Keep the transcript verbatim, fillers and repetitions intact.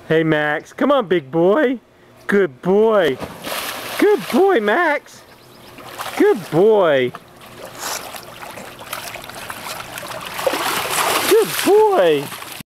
Hey, Max. Come on, big boy. Good boy. Good boy, Max. Good boy. Good boy.